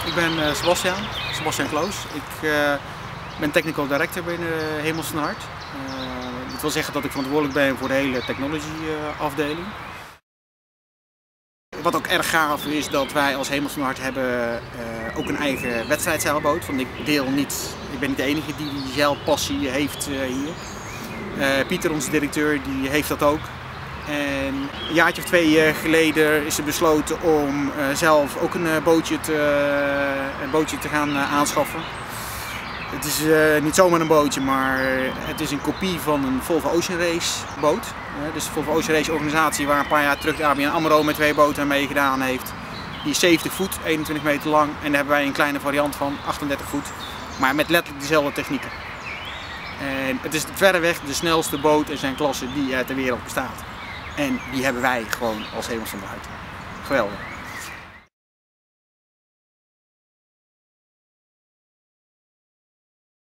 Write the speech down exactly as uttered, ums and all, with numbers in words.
Ik ben uh, Sebastian, Sebastian Kloos. Ik uh, ben Technical Director binnen Hemels van Hart. Uh, dat wil zeggen dat ik verantwoordelijk ben voor de hele technology uh, afdeling. Wat ook erg gaaf is dat wij als Hemels van Hart hebben uh, ook een eigen wedstrijdzeilboot. Want ik deel niet, ik ben niet de enige die die zeilpassie heeft uh, hier. Uh, Pieter, onze directeur, die heeft dat ook. En een jaartje of twee geleden is er besloten om uh, zelf ook een, uh, bootje, te, uh, een bootje te gaan uh, aanschaffen. Het is uh, niet zomaar een bootje, maar het is een kopie van een Volvo Ocean Race boot. Uh, dus de Volvo Ocean Race organisatie waar een paar jaar terug de A B N AMRO met twee boten aan meegedaan heeft. Die is zeventig voet, eenentwintig meter lang, en daar hebben wij een kleine variant van, achtendertig voet. Maar met letterlijk dezelfde technieken. En het is verreweg de snelste boot in zijn klasse die uh, ter wereld bestaat. En die hebben wij gewoon als Hemels van Hart. Geweldig.